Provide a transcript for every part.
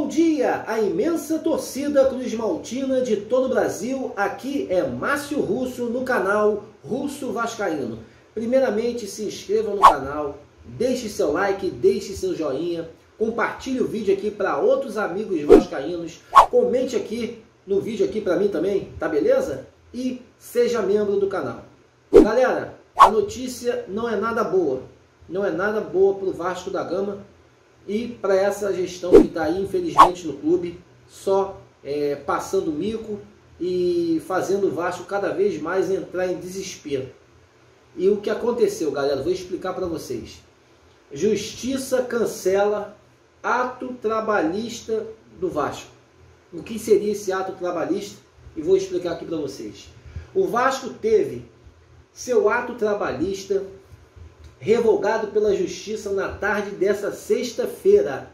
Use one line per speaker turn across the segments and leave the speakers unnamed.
dia, a imensa torcida cruzmaltina de todo o Brasil. Aqui é Márcio Russo no canal Russo Vascaíno. Primeiramente, se inscreva no canal, deixe seu like, deixe seu joinha, compartilhe o vídeo aqui para outros amigos vascaínos, comente aqui no vídeo aqui para mim também, tá beleza? E seja membro do canal. Galera, a notícia não é nada boa, não é nada boa para o Vasco da Gama e para essa gestão que está aí, infelizmente, no clube, só passando mico e fazendo o Vasco cada vez mais entrar em desespero. E o que aconteceu, galera, vou explicar para vocês. Justiça cancela ato trabalhista do Vasco. O que seria esse ato trabalhista? E vou explicar aqui para vocês. O Vasco teve seu ato trabalhista revogado pela Justiça na tarde dessa sexta-feira.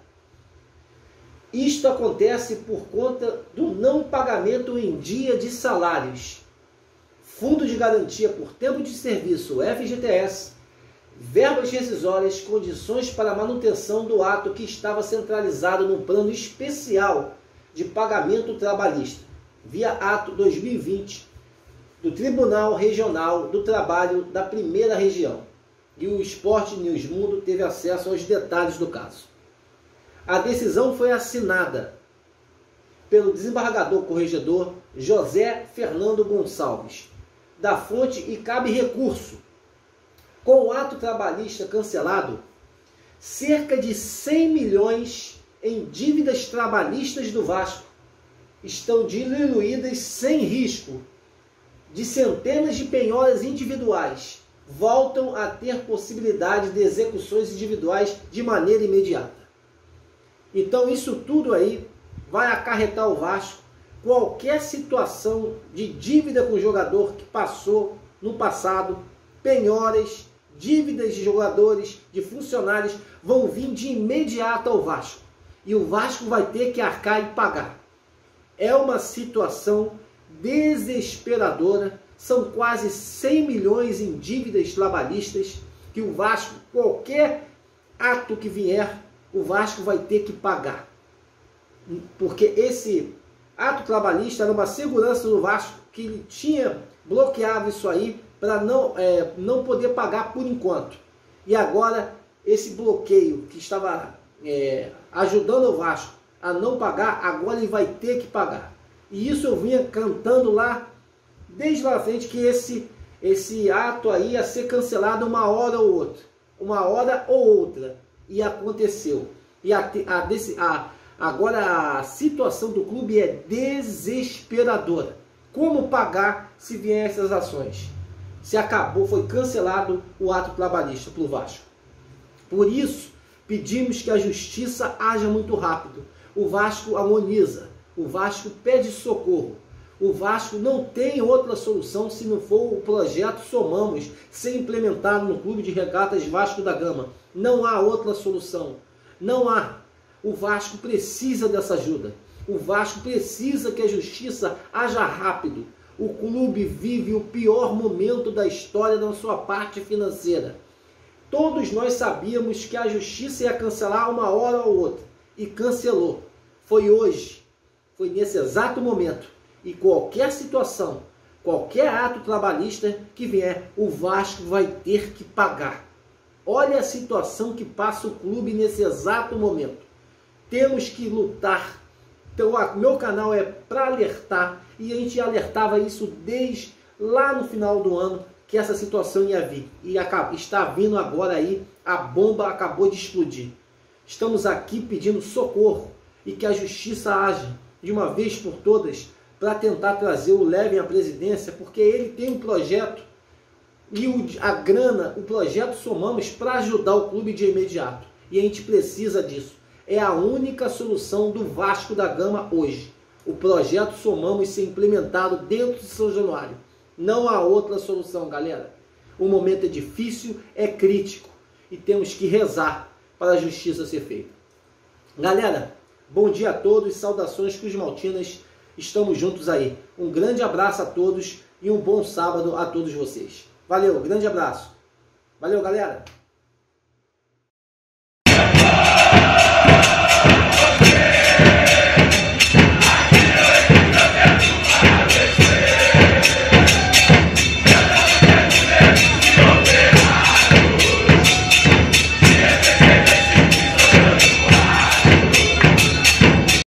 Isto acontece por conta do não pagamento em dia de salários. Fundo de Garantia por Tempo de Serviço, FGTS, verbas rescisórias, condições para manutenção do ato que estava centralizado no plano especial de pagamento trabalhista, via ato 2020 do Tribunal Regional do Trabalho da Primeira Região. E o Sport News Mundo teve acesso aos detalhes do caso. A decisão foi assinada pelo desembargador corregedor José Fernando Gonçalves, da fonte, e cabe recurso. Com o ato trabalhista cancelado, cerca de 100 milhões em dívidas trabalhistas do Vasco estão diluídas sem risco. De centenas de penhoras individuais voltam a ter possibilidade de execuções individuais de maneira imediata. Então isso tudo aí vai acarretar o Vasco qualquer situação de dívida com o jogador que passou no passado, penhoras, dívidas de jogadores, de funcionários, vão vir de imediato ao Vasco. E o Vasco vai ter que arcar e pagar. É uma situação desesperadora. São quase 100 milhões em dívidas trabalhistas que o Vasco, qualquer ato que vier, o Vasco vai ter que pagar. Porque esse ato trabalhista era uma segurança do Vasco que ele tinha bloqueado isso aí para não poder pagar por enquanto. E agora esse bloqueio que estava ajudando o Vasco a não pagar, agora ele vai ter que pagar. E isso eu vinha cantando lá desde lá na frente, que esse ato aí ia ser cancelado uma hora ou outra. Uma hora ou outra. E aconteceu. E agora a situação do clube é desesperadora. Como pagar se vier essas ações? Se acabou, foi cancelado o ato trabalhista para o Vasco. Por isso, pedimos que a justiça haja muito rápido. O Vasco agoniza. O Vasco pede socorro. O Vasco não tem outra solução se não for o projeto Somamos ser implementado no Clube de Regatas Vasco da Gama. Não há outra solução. Não há. O Vasco precisa dessa ajuda. O Vasco precisa que a justiça haja rápido. O clube vive o pior momento da história na sua parte financeira. Todos nós sabíamos que a justiça ia cancelar uma hora ou outra. E cancelou. Foi hoje. Foi nesse exato momento. E qualquer situação, qualquer ato trabalhista que vier, o Vasco vai ter que pagar. Olha a situação que passa o clube nesse exato momento. Temos que lutar. Então, meu canal é para alertar, e a gente alertava isso desde lá no final do ano, que essa situação ia vir. E está vindo agora aí, a bomba acabou de explodir. Estamos aqui pedindo socorro e que a justiça haja de uma vez por todas para tentar trazer o Levin à presidência, porque ele tem um projeto e a grana, o projeto Somamos para ajudar o clube de imediato. E a gente precisa disso. É a única solução do Vasco da Gama hoje. O projeto Somamos ser implementado dentro de São Januário. Não há outra solução, galera. O momento é difícil, é crítico e temos que rezar para a justiça ser feita. Galera, bom dia a todos, saudações cruzmaltinas. Estamos juntos aí. Um grande abraço a todos e um bom sábado a todos vocês. Valeu, grande abraço. Valeu, galera.